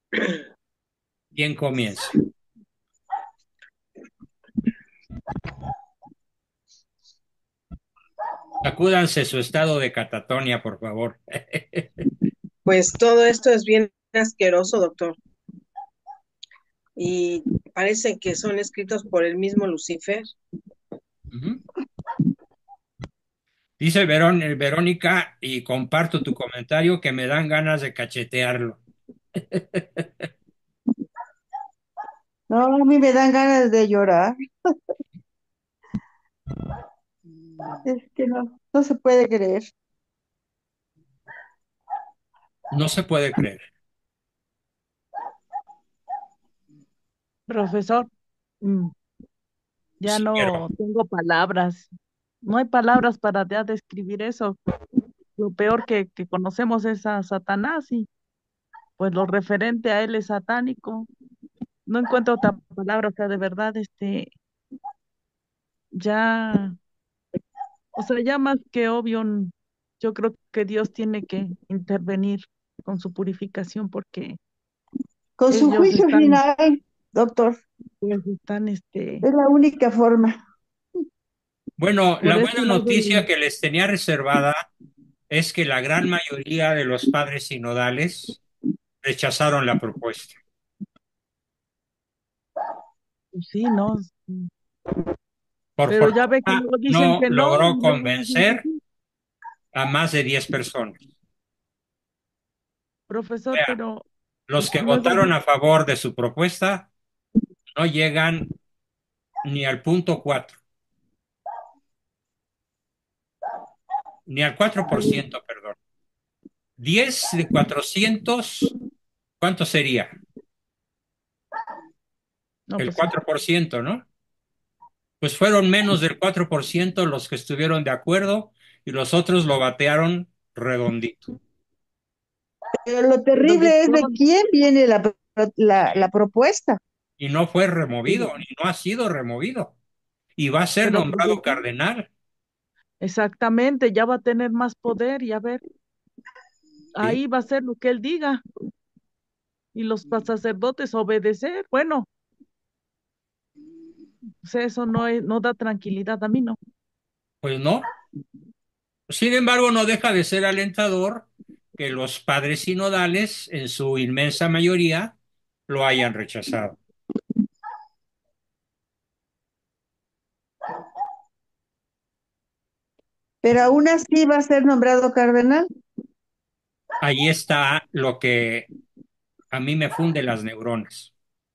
¿Quién comienza? Sacúdanse su estado de catatonia, por favor. Pues todo esto es bien asqueroso, doctor, y parece que son escritos por el mismo Lucifer. Ujú. Dice Verónica, y comparto tu comentario, que me dan ganas de cachetearlo. No, a mí me dan ganas de llorar. Es que no, no se puede creer. No se puede creer. Profesor, mm, ya Sí, pero, no tengo palabras. No hay palabras para ya describir eso. Lo peor que conocemos es a Satanás y pues lo referente a él es satánico. No encuentro otra palabra, o sea, de verdad, ya, o sea, ya más que obvio, yo creo que Dios tiene que intervenir con su purificación porque Con su ellos juicio están, final, doctor, pues están, es la única forma. bueno, la por buena ese lado, noticia que les tenía reservada es que la gran mayoría de los padres sinodales rechazaron la propuesta. pues sí, ¿no? Por Pero ya ve que fortuna, luego dicen no que no, logró y luego dicen que convencer sí. a más de 10 personas. O Profesor, sea, pero los que luego votaron a favor de su propuesta no llegan ni al punto 4, ni al 4%, perdón. 10 de 400, ¿cuánto sería? no, El pues sí. 4%, ¿no? Pues fueron menos del 4% los que estuvieron de acuerdo y los otros lo batearon redondito. Pero lo Pero terrible es de doctor, quién viene la propuesta. Y no fue removido, pero, ni no ha sido removido. Y va a ser pero nombrado profesor, cardenal. exactamente, ya va a tener más poder y a ver, ¿Sí? ahí va a ser lo que él diga y los sacerdotes obedecer. Bueno, pues eso no da tranquilidad a mí, ¿no? Pues no. Sin embargo, no deja de ser alentador que los padres sinodales, en su inmensa mayoría, lo hayan rechazado. Pero aún así va a ser nombrado cardenal. Ahí está lo que a mí me funde las neuronas.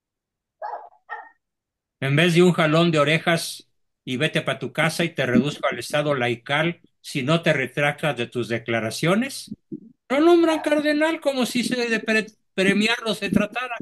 En vez de un jalón de orejas y vete para tu casa y te reduzco al estado laical si no te retractas de tus declaraciones, lo nombran cardenal como si de premiarlo se tratara.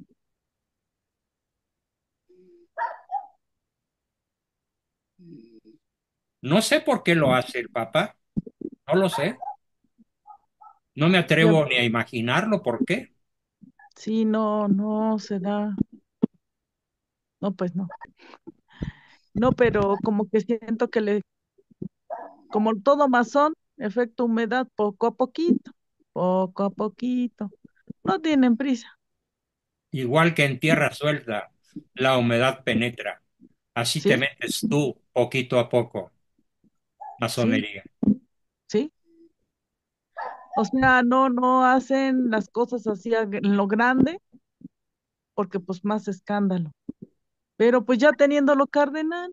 No sé por qué lo hace el Papa, no lo sé. No me Ya, atrevo ni a imaginarlo por qué. sí, no se da, no, pues no. No, pero como que siento que como todo masón, efecto humedad, poco a poquito, poco a poquito. No tienen prisa. Igual que en tierra suelta, la humedad penetra. Así te ¿Sí? metes tú poquito a poco, Sí, masonería. sí. O sea, no hacen las cosas así en lo grande, porque pues más escándalo. Pero pues ya teniéndolo cardenal,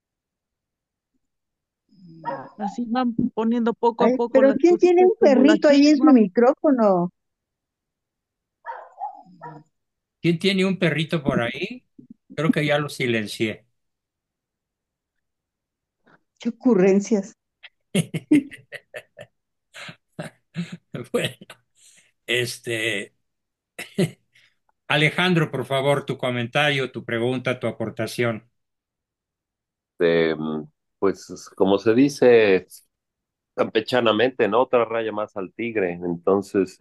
así van poniendo poco a Ay, poco pero las ¿quién tiene cositas un como la perrito ahí en su chispa. micrófono? ¿Quién tiene un perrito por ahí? Creo que ya lo silencié. Qué ocurrencias. Bueno, este, Alejandro, por favor, tu comentario, tu pregunta, tu aportación. Este, pues como se dice campechanamente, ¿no? Otra raya más al tigre. Entonces,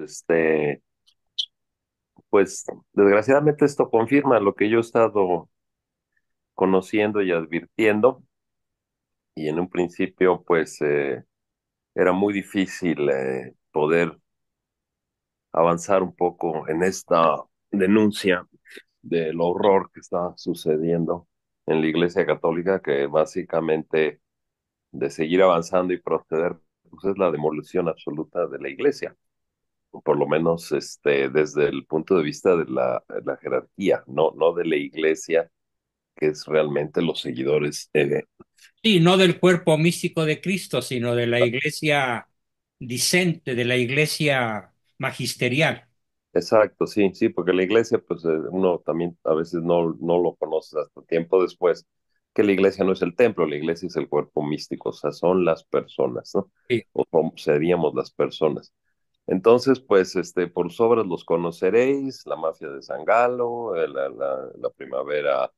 pues desgraciadamente esto confirma lo que yo he estado conociendo y advirtiendo. Y en un principio, pues era muy difícil poder avanzar un poco en esta denuncia del horror que está sucediendo en la Iglesia Católica, que básicamente de seguir avanzando y proceder, pues es la demolición absoluta de la Iglesia, por lo menos desde el punto de vista de la jerarquía, no de la Iglesia, que es realmente los seguidores. Sí, no del cuerpo místico de Cristo, sino de la iglesia discente, de la iglesia magisterial. Exacto, sí, sí, porque la iglesia, pues uno también a veces no lo conoce hasta tiempo después, que la iglesia no es el templo, la iglesia es el cuerpo místico, o sea, son las personas, ¿no? Sí. Seríamos las personas. Entonces, pues, por sus obras los conoceréis, la mafia de San Galo, la primavera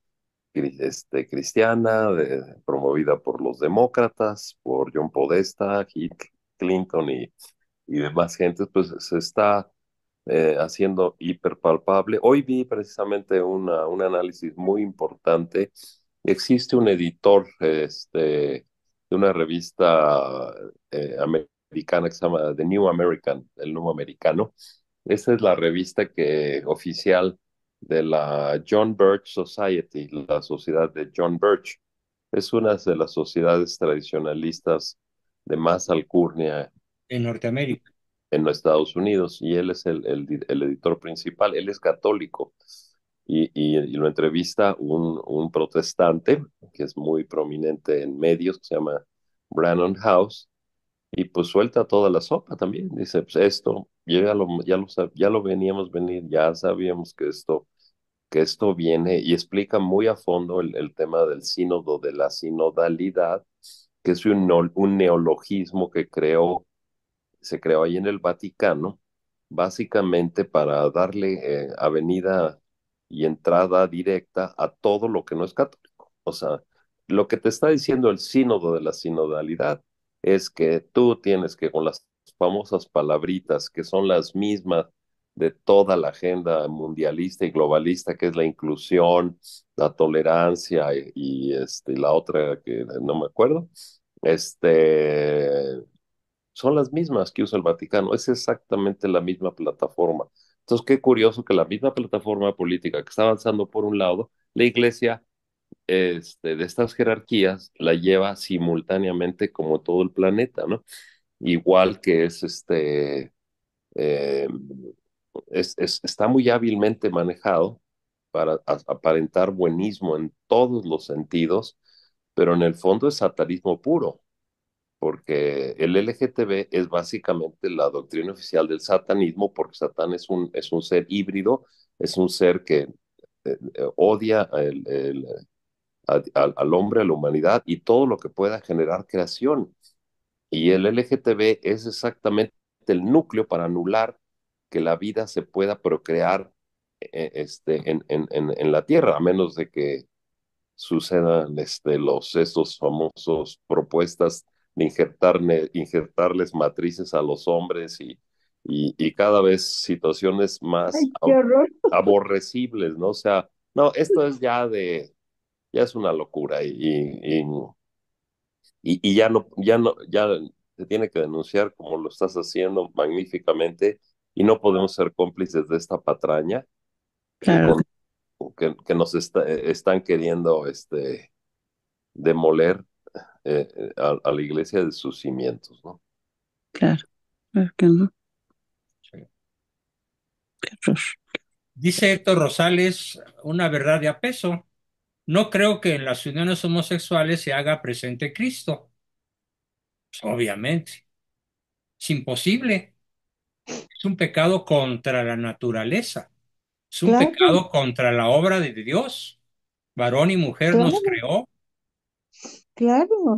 cristiana, promovida por los demócratas, por John Podesta, Clinton y demás gente, pues se está haciendo hiperpalpable. Hoy vi precisamente un análisis muy importante. Existe un editor de una revista americana que se llama The New American, el Nuevo Americano. Esa es la revista oficial de la John Birch Society, la sociedad de John Birch. Es una de las sociedades tradicionalistas de más alcurnia En Norteamérica. en los Estados Unidos y él es el editor principal, él es católico y lo entrevista un protestante que es muy prominente en medios, que se llama Brannon House, y pues suelta toda la sopa también, dice, pues esto, ya lo veníamos venir, ya sabíamos que esto viene y explica muy a fondo el tema del sínodo, de la sinodalidad, que es un neologismo se creó ahí en el Vaticano, básicamente para darle avenida y entrada directa a todo lo que no es católico. O sea, lo que te está diciendo el sínodo de la sinodalidad es que tú tienes que, con las famosas palabritas que son las mismas de toda la agenda mundialista y globalista, que es la inclusión, la tolerancia la otra que no me acuerdo, son las mismas que usa el Vaticano, es exactamente la misma plataforma. Entonces, qué curioso que la misma plataforma política que está avanzando por un lado, la Iglesia de estas jerarquías la lleva simultáneamente como todo el planeta, ¿no? Igual que eh, está muy hábilmente manejado para aparentar buenismo en todos los sentidos, pero en el fondo es satanismo puro porque el LGTB es básicamente la doctrina oficial del satanismo, porque Satán es un ser híbrido, es un ser que odia al hombre, a la humanidad y todo lo que pueda generar creación. Y el LGTB es exactamente el núcleo para anular que la vida se pueda procrear en la Tierra, a menos de que sucedan estos famosos propuestas de injertarles matrices a los hombres y cada vez situaciones más Ay, qué horror. aborrecibles, ¿no? O sea, no, esto es ya es una locura y ya se tiene que denunciar como lo estás haciendo magníficamente y no podemos ser cómplices de esta patraña que, Claro, con, que nos están queriendo demoler a la iglesia de sus cimientos, ¿no? claro, claro que no. Qué horror. Dice Héctor Rosales una verdad de a peso. No creo que en las uniones homosexuales se haga presente Cristo. Pues, obviamente, es imposible. Es un pecado contra la naturaleza. Es un Claro, pecado contra la obra de Dios. Varón y mujer nos claro, creó. claro.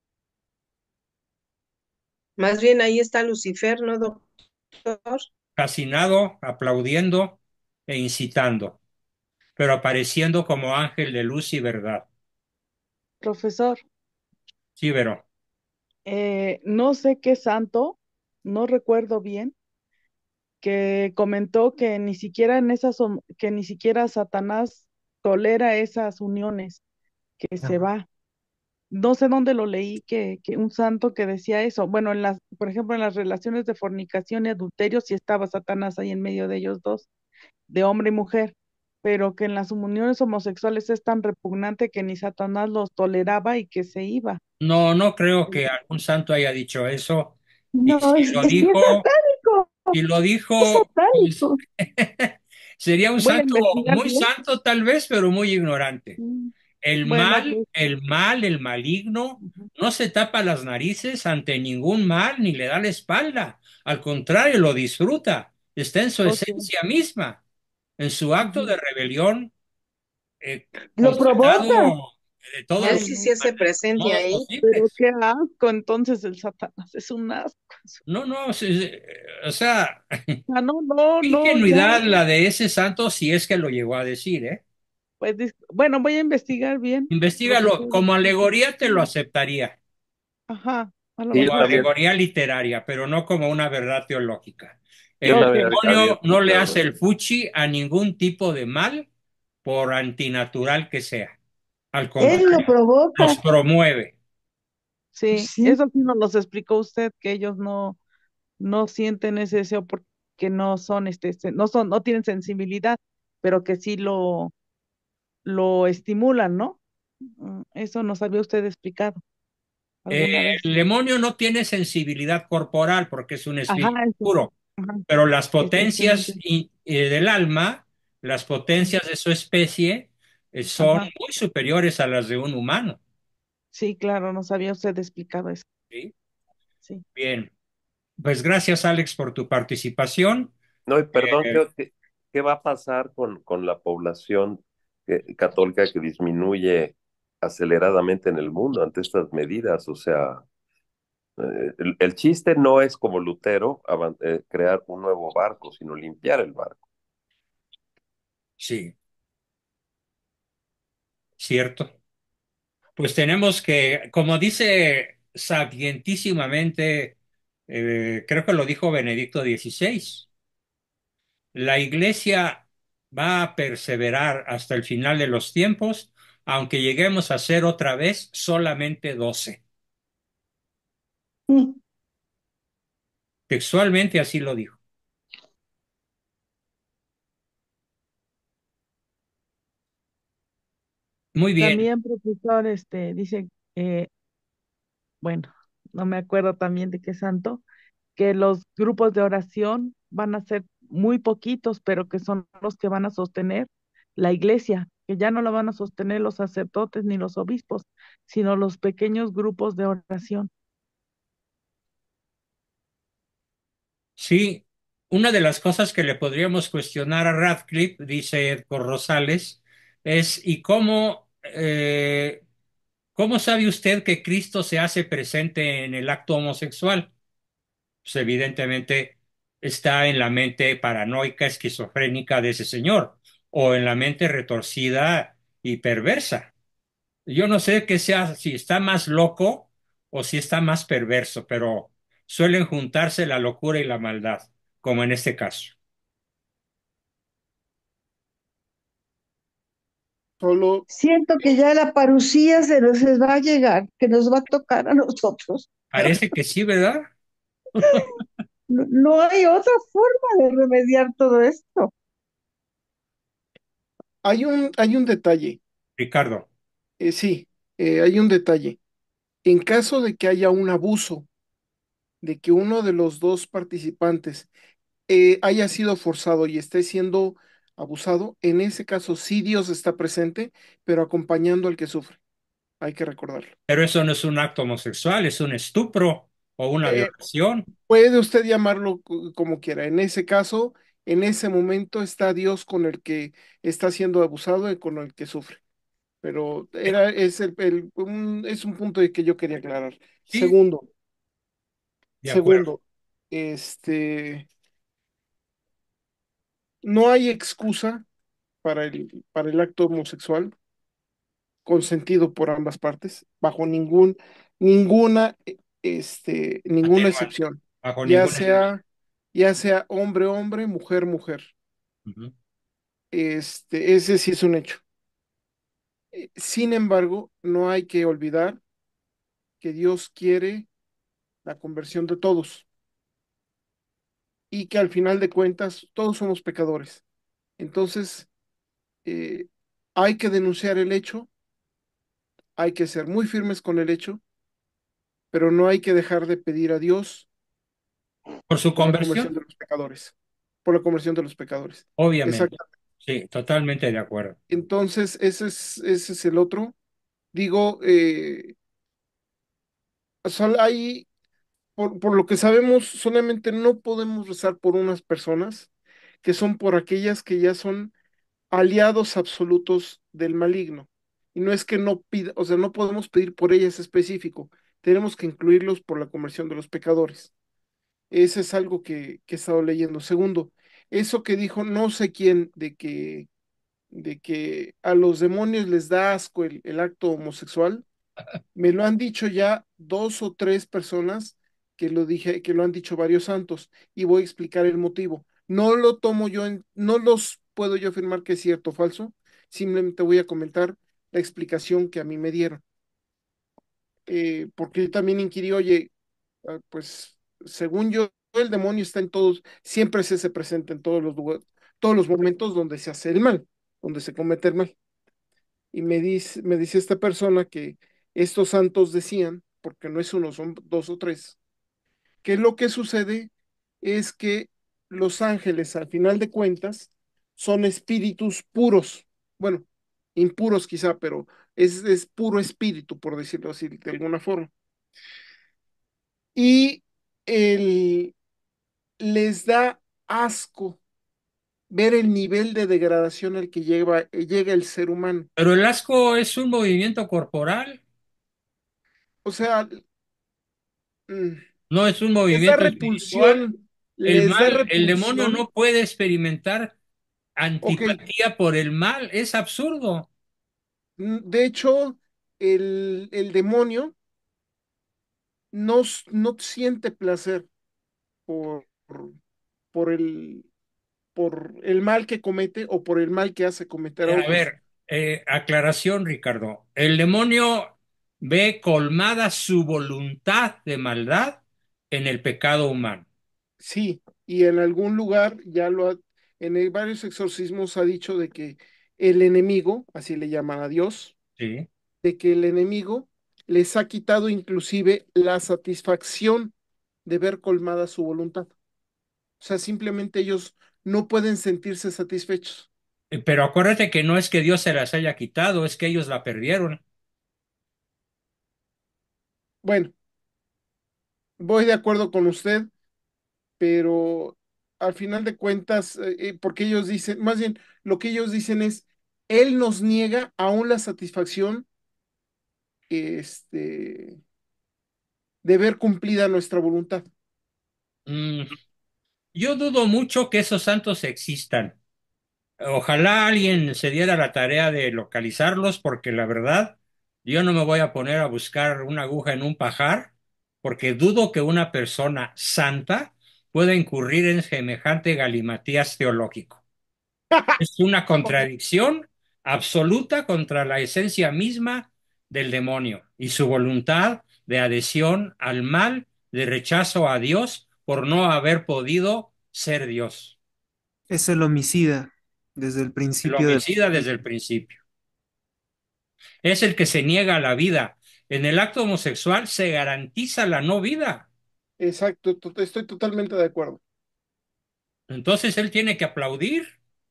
Más bien ahí está Lucifer, ¿no, doctor? Fascinado, aplaudiendo e incitando, pero apareciendo como ángel de luz y verdad. Profesor, Sí, Vero. no sé qué santo, no recuerdo bien, que comentó que ni siquiera que ni siquiera Satanás tolera esas uniones, que se va. No sé dónde lo leí, que un santo que decía eso. Bueno, por ejemplo, en las relaciones de fornicación y adulterio, sí estaba Satanás ahí en medio de ellos dos. de hombre y mujer, pero que en las uniones homosexuales es tan repugnante que ni Satanás los toleraba y que se iba. No, no creo que algún santo haya dicho eso. Y No, si lo es que dijo, si lo es dijo, pues, satánico. sería un Voy a santo investigar muy bien. santo tal vez, pero muy ignorante. Mm, El Bueno, mal, pues, el mal, el maligno, ujú, no se tapa las narices ante ningún mal ni le da la espalda. Al contrario, lo disfruta. Está en su ok, esencia misma, en su acto ujú. de rebelión, Lo provoca. constatado de todos Él los Ay, sí no, se hace presente modos ahí. pero posibles. qué asco, entonces el Satanás es un asco. No, no, o sea, Ah, no, no, qué no, ya, ingenuidad la de ese santo si es que lo llegó a decir, ¿eh? pues, bueno, voy a investigar bien, Investígalo, profesor. como alegoría te lo aceptaría, Ajá, a lo Sí, yo como mejor, también, alegoría literaria, pero no como una verdad teológica. yo El ok, también había demonio no le escuchado hace eso. el fuchi a ningún tipo de mal, por antinatural que sea. Al Él lo contrario, los provoca. promueve. Pues sí, sí. eso sí nos los explicó usted, que ellos no sienten ese deseo porque no son, no tienen sensibilidad, pero que sí lo estimulan, ¿no? Eso nos había usted explicado Eh, alguna vez. el demonio no tiene sensibilidad corporal porque es un Ajá, espíritu eso, puro, ajá, pero las potencias exactamente. del alma, las potencias de su especie, son Ajá, muy superiores a las de un humano. sí, claro, nos había usted explicado eso. ¿Sí? Sí. Bien, pues gracias Alex por tu participación. No, y perdón, Eh, ¿qué va a pasar con la población católica que disminuye aceleradamente en el mundo ante estas medidas? O sea, el chiste no es como Lutero crear un nuevo barco, sino limpiar el barco. sí, cierto. Pues tenemos que, como dice sapientísimamente, creo que lo dijo Benedicto XVI, la iglesia va a perseverar hasta el final de los tiempos, aunque lleguemos a ser otra vez solamente 12. Mm. Textualmente así lo dijo. Muy bien. También, profesor, dice, eh, bueno, no me acuerdo también de qué santo, que los grupos de oración van a ser muy poquitos, pero que son los que van a sostener la iglesia, que ya no la van a sostener los sacerdotes ni los obispos, sino los pequeños grupos de oración. Sí, una de las cosas que le podríamos cuestionar a Radcliffe, dice Edgar Rosales, es ¿y cómo sabe usted que Cristo se hace presente en el acto homosexual? Pues evidentemente está en la mente paranoica, esquizofrénica de ese señor, o en la mente retorcida y perversa. Yo no sé qué sea, si está más loco o si está más perverso, pero suelen juntarse la locura y la maldad, como en este caso. Solo, Siento que ya la parucía se nos va a llegar, que nos va a tocar a nosotros. Parece que sí, ¿verdad, No, no hay otra forma de remediar todo esto. hay un detalle. Ricardo? Sí, hay un detalle. En caso de que haya un abuso, de que uno de los dos participantes haya sido forzado y esté siendo abusado, en ese caso sí Dios está presente, pero acompañando al que sufre. Hay que recordarlo. Pero eso no es un acto homosexual, es un estupro o una Eh, violación. Puede usted llamarlo como quiera. En ese caso, en ese momento está Dios con el que está siendo abusado y con el que sufre. Pero es un punto de que yo quería aclarar. Sí, Segundo, de acuerdo. segundo, este, no hay excusa para el acto homosexual consentido por ambas partes, bajo ninguna Atenuante, excepción, bajo ya ninguna excepción. sea, ya sea hombre, hombre, mujer, mujer. Ujú. Ese sí es un hecho. Sin embargo, no hay que olvidar que Dios quiere la conversión de todos y que al final de cuentas todos somos pecadores. Entonces, eh, hay que denunciar el hecho, hay que ser muy firmes con el hecho, pero no hay que dejar de pedir a Dios Por su por la conversión conversión, de los pecadores, por la conversión de los pecadores. obviamente. Exacto. Sí, totalmente de acuerdo. Entonces, ese es el otro. Digo, hay, por lo que sabemos, solamente no podemos rezar por unas personas que son por aquellas que ya son aliados absolutos del maligno. Y no es que no pida, o sea, no podemos pedir por ellas específico, tenemos que incluirlos por la conversión de los pecadores. Ese es algo que he estado leyendo. Segundo, eso que dijo no sé quién, de que a los demonios les da asco el acto homosexual, me lo han dicho ya 2 o 3 personas que lo han dicho varios santos, y voy a explicar el motivo. No lo tomo yo no los puedo yo afirmar que es cierto o falso, simplemente voy a comentar la explicación que a mí me dieron. Porque yo también inquirí, oye, pues según yo, el demonio está en todos, siempre se hace presente en todos los lugares, todos los momentos donde se hace el mal, donde se comete el mal. Y me dice esta persona que estos santos decían, porque no es uno, son 2 o 3, que lo que sucede es que los ángeles, al final de cuentas, son espíritus puros. Bueno, impuros quizá, pero es puro espíritu, por decirlo así, de alguna forma. Y el, les da asco ver el nivel de degradación al que llega el ser humano. Pero el asco es un movimiento corporal, O sea, mm, no es un les da movimiento espiritual. repulsión, les da El demonio repulsión. no puede experimentar Ok, antipatía por el mal, es absurdo. de hecho, el demonio no siente placer por, por el, por el mal que comete o por el mal que hace cometer a A otros. ver, aclaración, Ricardo. El demonio ve colmada su voluntad de maldad en el pecado humano. Sí, y en algún lugar varios exorcismos ha dicho de que el enemigo, así le llaman a Dios, Sí. de que el enemigo les ha quitado inclusive la satisfacción de ver colmada su voluntad. O sea, simplemente ellos no pueden sentirse satisfechos. Pero acuérdate que no es que Dios se las haya quitado, es que ellos la perdieron. Bueno, voy de acuerdo con usted, pero al final de cuentas, porque ellos dicen, más bien, lo que ellos dicen es, Él nos niega aún la satisfacción, este, de ver cumplida nuestra voluntad. Mm, yo dudo mucho que esos santos existan. Ojalá alguien se diera la tarea de localizarlos, porque la verdad, yo no me voy a poner a buscar una aguja en un pajar, porque dudo que una persona santa pueda incurrir en semejante galimatías teológico. Es una contradicción absoluta contra la esencia misma del demonio y su voluntad de adhesión al mal, de rechazo a Dios por no haber podido ser Dios. Es el homicida desde el El principio de la homicida desde el historia. principio. Es el que se niega a la vida. En el acto homosexual se garantiza la no vida. Exacto, estoy totalmente de acuerdo. Entonces él tiene que aplaudir,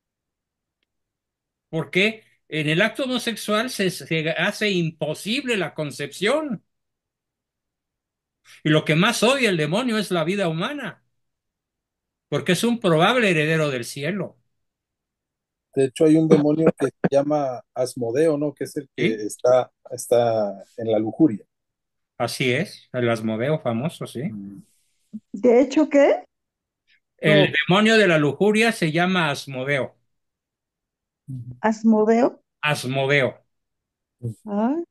porque en el acto homosexual se hace imposible la concepción. Y lo que más odia el demonio es la vida humana, porque es un probable heredero del cielo. De hecho, hay un demonio que se llama Asmodeo, ¿no? Que es el que ¿Sí? está en la lujuria. Así es, el Asmodeo famoso, sí. Mm. De hecho, ¿qué? El No, demonio de la lujuria se llama Asmodeo. Asmodeo. Asmodeo. Ah,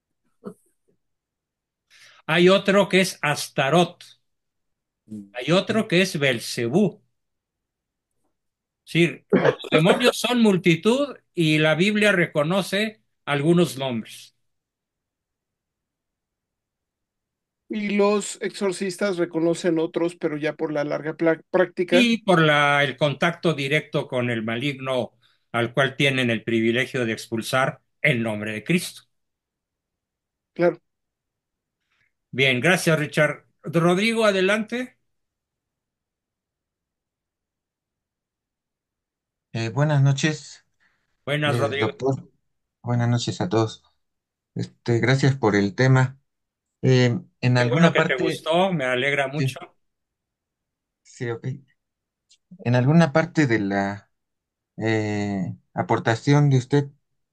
Hay otro que es Astarot. Mm. Hay otro que es Belcebú. Sí, los demonios son multitud y la Biblia reconoce algunos nombres. Y los exorcistas reconocen otros, pero ya por la larga práctica, Y por el contacto directo con el maligno al cual tienen el privilegio de expulsar en nombre de Cristo. claro. Bien, gracias, Richard. Rodrigo, adelante. Buenas noches, Buenas, Rodrigo. doctor. Buenas noches a todos. Gracias por el tema. En Qué bueno alguna que te parte, gustó, me alegra mucho. sí, sí, ok. En alguna parte de la aportación de usted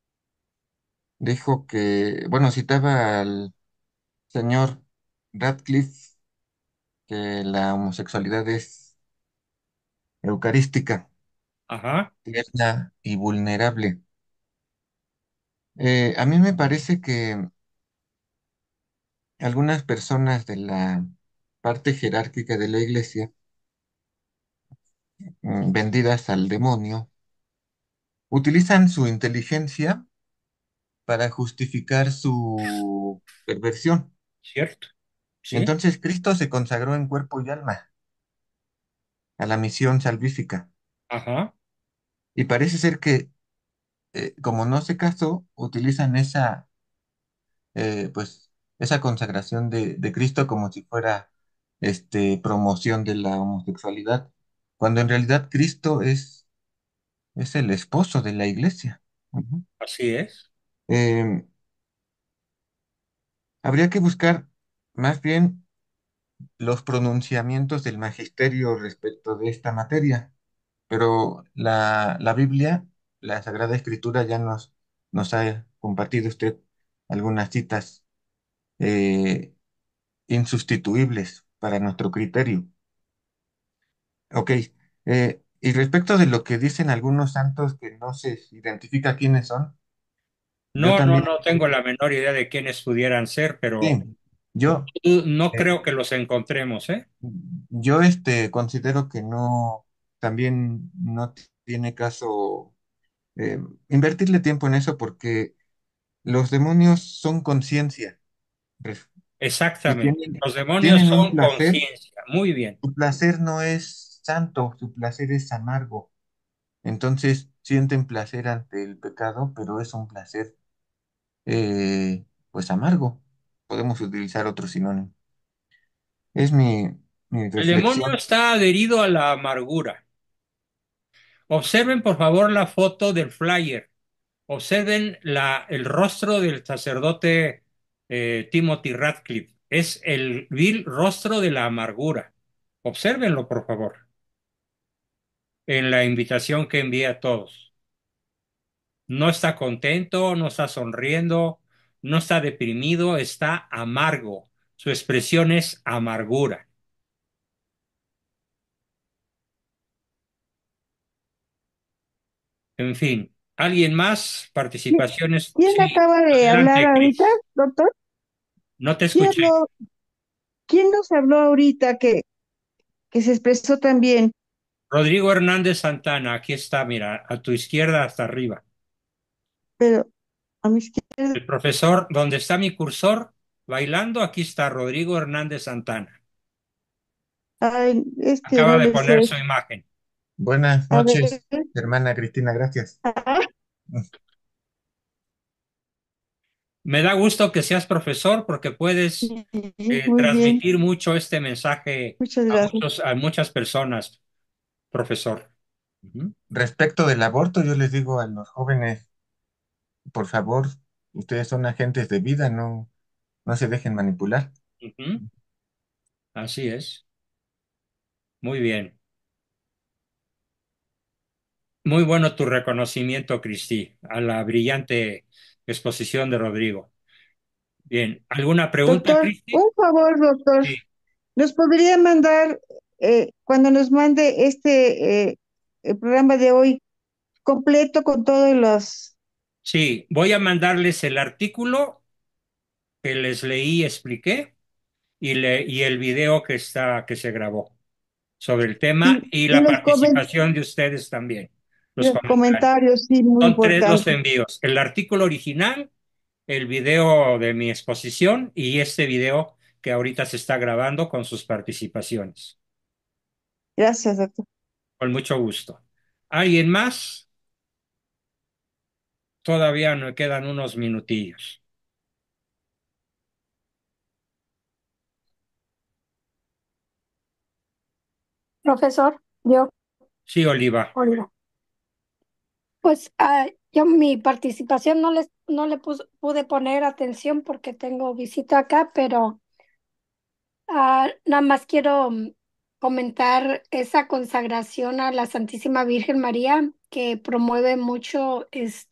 dijo que, bueno, citaba al señor Radcliffe que la homosexualidad es eucarística, Ajá, tierna y vulnerable. A mí me parece que algunas personas de la parte jerárquica de la iglesia, vendidas al demonio, utilizan su inteligencia para justificar su perversión. cierto. Sí, Entonces Cristo se consagró en cuerpo y alma a la misión salvífica. ajá, Y parece ser que, como no se casó, utilizan pues, esa consagración de Cristo como si fuera promoción de la homosexualidad, cuando en realidad Cristo es el esposo de la iglesia. Ujú. así es. Eh, Habría que buscar más bien los pronunciamientos del magisterio respecto de esta materia, pero la Biblia, la Sagrada Escritura, ya nos ha compartido usted algunas citas eh, insustituibles para nuestro criterio. Ok, y respecto de lo que dicen algunos santos que no se identifica quiénes son, yo No, no, también, no tengo la menor idea de quiénes pudieran ser, pero sí, yo, no eh, creo que los encontremos, ¿eh? yo considero que no, también no tiene caso eh, invertirle tiempo en eso porque los demonios son conciencia y Exactamente. Los demonios tienen un son placer. conciencia. Muy bien. Su placer no es santo, su placer es amargo. Entonces sienten placer ante el pecado, pero es un placer pues amargo. Podemos utilizar otro sinónimo. Es mi El demonio reflexión. está adherido a la amargura. Observen, por favor, la foto del flyer. Observen el rostro del sacerdote Timothy Radcliffe. Es el vil rostro de la amargura. Obsérvenlo, por favor, en la invitación que envía a todos. No está contento, no está sonriendo, no está deprimido, está amargo. Su expresión es amargura. En fin, ¿alguien más? ¿Qui- Participaciones. ¿Quién Sí, acaba de hablar adelante, ahorita, Cris. doctor? No te ¿Quién escuché. habló, quién nos habló ahorita que se expresó tan bien? Rodrigo Hernández Santana, aquí está, mira, a tu izquierda hasta arriba. Pero a mi izquierda, El profesor, donde está mi cursor bailando, aquí está Rodrigo Hernández Santana. ay, Acaba de debe poner ser. su imagen. Buenas A ver, noches, hermana Cristina, gracias. ah, Me da gusto que seas profesor porque puedes sí, muy bien, transmitir mucho este mensaje muchas a gracias. a muchas personas, profesor. Ujú, Respecto del aborto, yo les digo a los jóvenes, por favor, ustedes son agentes de vida, no se dejen manipular. ujú, así es. Muy bien. Muy bueno tu reconocimiento, Cristi, a la brillante exposición de Rodrigo. Bien, ¿alguna pregunta, Doctor, Cristi? un favor, doctor, Sí, ¿nos podría mandar, cuando nos mande el programa de hoy, completo con todos los... sí, voy a mandarles el artículo que les leí y expliqué y el video que se grabó sobre el tema y y la participación de ustedes también, los los comentarios. comentarios, sí, muy Son tres los importante. envíos, el artículo original, el video de mi exposición y este video que ahorita se está grabando con sus participaciones. Gracias, doctor. Con mucho gusto. ¿Alguien más? Todavía nos quedan unos minutillos. Profesor, yo, Sí, Oliva. Olga. Pues yo mi participación no le pude poner atención porque tengo visita acá, pero nada más quiero comentar esa consagración a la Santísima Virgen María que promueve mucho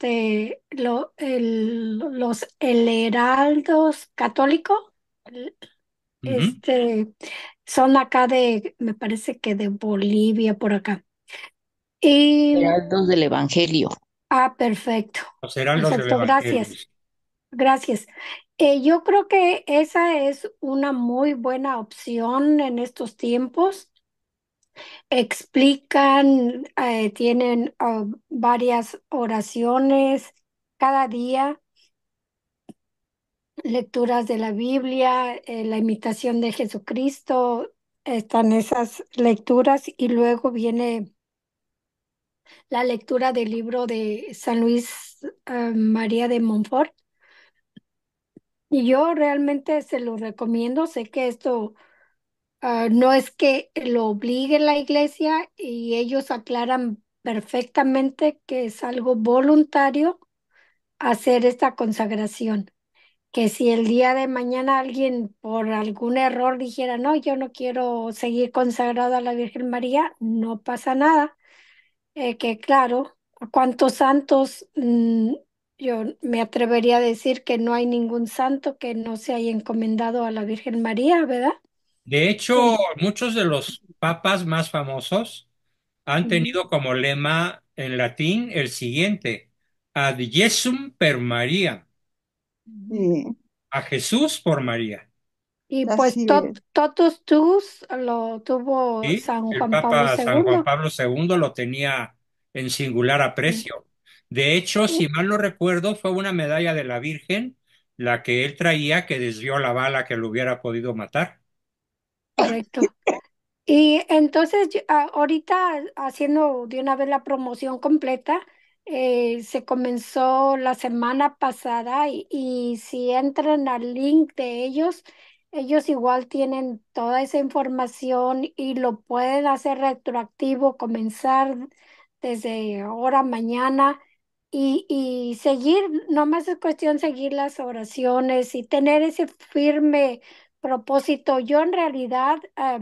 el heraldos católicos. Ujú. Este, son acá me parece que de Bolivia, por acá. Y, Heraldos del Evangelio. perfecto, Los heraldos del perfecto, Evangelio. gracias, gracias. Yo creo que esa es una muy buena opción en estos tiempos. Explican, tienen varias oraciones cada día, lecturas de la Biblia, la imitación de Jesucristo, están esas lecturas y luego viene la lectura del libro de San Luis María de Montfort. Y yo realmente se lo recomiendo. Sé que esto no es que lo obligue la iglesia y ellos aclaran perfectamente que es algo voluntario hacer esta consagración. Que si el día de mañana alguien por algún error dijera, no, yo no quiero seguir consagrado a la Virgen María, no pasa nada. Que claro, ¿a cuántos santos? Yo me atrevería a decir que no hay ningún santo que no se haya encomendado a la Virgen María, ¿verdad? De hecho, Eh, muchos de los papas más famosos han mm, tenido como lema en latín el siguiente: Ad Jesum per María, Sí, a Jesús por María. y pues así es. totus tuus lo tuvo ¿Sí? San El Juan Pablo Papa San Juan II. Pablo II lo tenía en singular Mm, aprecio. De hecho, si mal no recuerdo, fue una medalla de la Virgen la que él traía que desvió la bala que lo hubiera podido matar. correcto. Y entonces, ahorita haciendo de una vez la promoción completa, se comenzó la semana pasada y si entran al link de ellos, ellos igual tienen toda esa información y lo pueden hacer retroactivo, comenzar desde ahora, mañana y seguir, nomás es cuestión seguir las oraciones y tener ese firme propósito. Yo en realidad...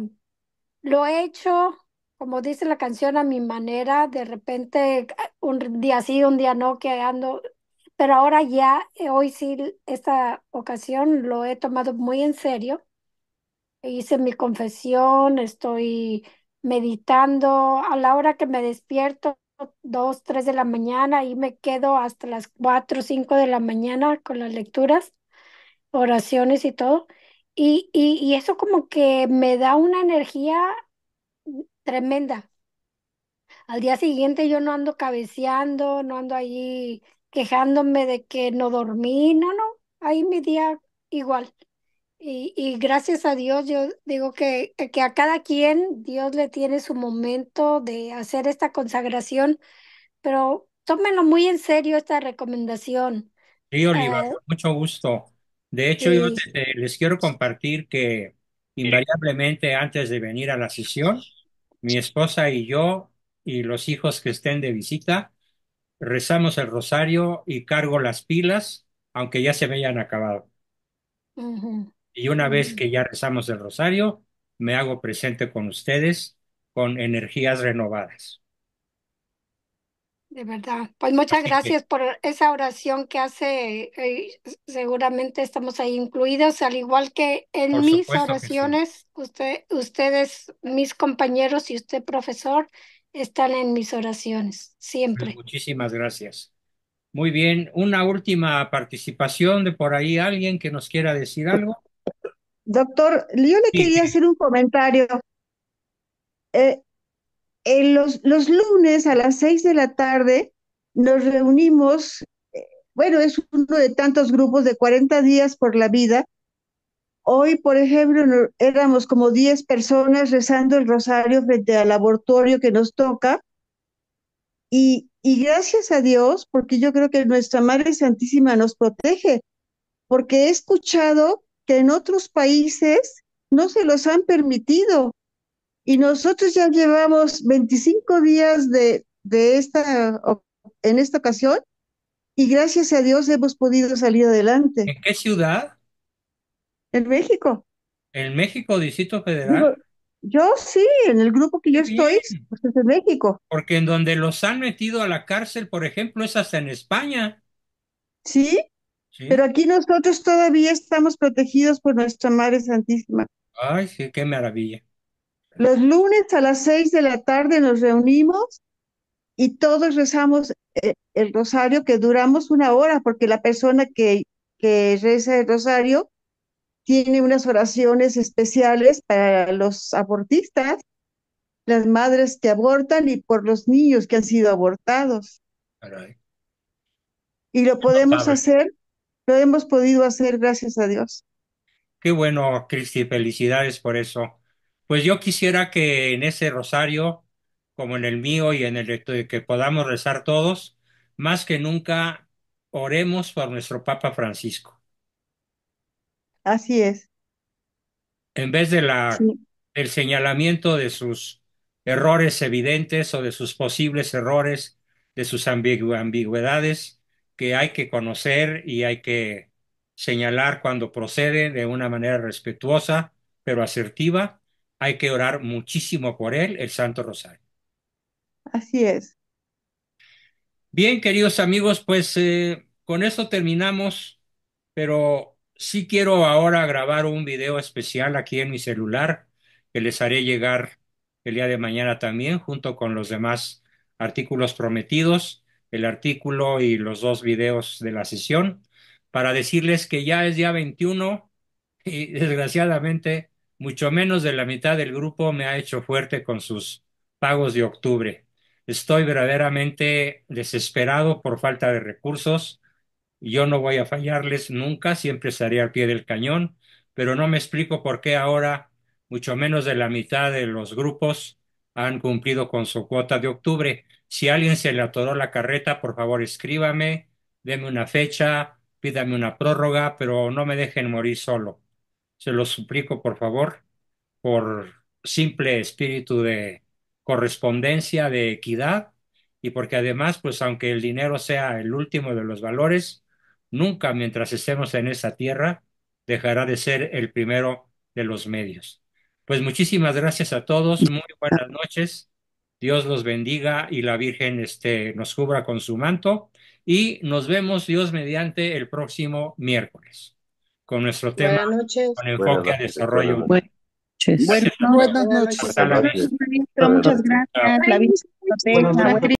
lo he hecho, como dice la canción, a mi manera, de repente un día sí, un día no, que ando, pero ahora ya, hoy sí, esta ocasión lo he tomado muy en serio. Hice mi confesión, estoy meditando a la hora que me despierto, 2, 3 de la mañana, y me quedo hasta las 4, 5 de la mañana con las lecturas, oraciones y todo. Y eso como que me da una energía tremenda. Al día siguiente yo no ando cabeceando, no ando allí quejándome de que no dormí, no, no, ahí mi día igual. Y gracias a Dios, yo digo que a cada quien Dios le tiene su momento de hacer esta consagración, pero tómenlo muy en serio esta recomendación. Sí, Oliva, Eh, con mucho gusto. De hecho, yo sí, les quiero compartir que invariablemente antes de venir a la sesión, mi esposa y yo y los hijos que estén de visita, rezamos el rosario y cargo las pilas, aunque ya se me hayan acabado. ujú, Y una vez ujú, que ya rezamos el rosario, me hago presente con ustedes con energías renovadas. de verdad. Pues muchas Así que, gracias por esa oración que hace. Seguramente estamos ahí incluidos, al igual que por en mis supuesto que sí. oraciones. Ustedes, mis compañeros y usted, profesor, están en mis oraciones, Pues siempre. muchísimas gracias. Muy bien, una última participación de por ahí, alguien que nos quiera decir algo. Doctor, yo le Sí, quería hacer un comentario. Eh, los lunes a las 6 de la tarde nos reunimos, bueno, es uno de tantos grupos de 40 días por la vida, Hoy, por ejemplo, éramos como 10 personas rezando el rosario frente al laboratorio que nos toca y gracias a Dios, porque yo creo que nuestra Madre Santísima nos protege, porque he escuchado que en otros países no se los han permitido y nosotros ya llevamos 25 días en esta ocasión y gracias a Dios hemos podido salir adelante. ¿En qué ciudad? En México. ¿En México, Distrito Digo, Federal? yo sí, en el grupo que yo Qué bien, estoy, pues es de México. porque en donde los han metido a la cárcel, por ejemplo, es hasta en España. Sí, pero ¿Sí? aquí nosotros todavía estamos protegidos por nuestra Madre Santísima. Ay, sí, qué maravilla. Los lunes a las 6 de la tarde nos reunimos y todos rezamos el rosario que duramos una hora, porque la persona que reza el rosario tiene unas oraciones especiales para los abortistas, las madres que abortan y por los niños que han sido abortados. Caray. Y lo podemos Notable. hacer, lo hemos podido hacer gracias a Dios. Qué bueno, Cristi, felicidades por eso. Pues yo quisiera que en ese rosario, como en el mío y en el de que podamos rezar todos, más que nunca oremos por nuestro Papa Francisco. Así es. En vez Sí, del señalamiento de sus errores evidentes o de sus posibles errores, de sus ambigüedades, que hay que conocer y hay que señalar cuando procede de una manera respetuosa, pero asertiva, hay que orar muchísimo por él, el Santo Rosario. así es. Bien, queridos amigos, pues con esto terminamos, pero sí quiero ahora grabar un video especial aquí en mi celular que les haré llegar el día de mañana también, junto con los demás artículos prometidos, el artículo y los dos videos de la sesión, para decirles que ya es día 21 y desgraciadamente mucho menos de la mitad del grupo me ha hecho fuerte con sus pagos de octubre. Estoy verdaderamente desesperado por falta de recursos. Yo no voy a fallarles nunca, siempre estaré al pie del cañón, pero no me explico por qué ahora mucho menos de la mitad de los grupos han cumplido con su cuota de octubre. Si a alguien se le atoró la carreta, por favor escríbame, deme una fecha, pídame una prórroga, pero no me dejen morir solo. Se lo suplico, por favor, por simple espíritu de correspondencia, de equidad, y porque además, pues aunque el dinero sea el último de los valores, nunca mientras estemos en esa tierra dejará de ser el primero de los medios. Pues muchísimas gracias a todos, muy buenas noches, Dios los bendiga y la Virgen nos cubra con su manto y nos vemos Dios mediante el próximo miércoles con nuestro tema Buenas noches. con Buenas enfoque a noches, buenas desarrollo humano. noches. Buenas noches. Gracias a todos. Buenas Buenas noches. noches Hasta a la todos. vista. Maestro, muchas Chao. gracias. La Virgen Buenas proteja. noches.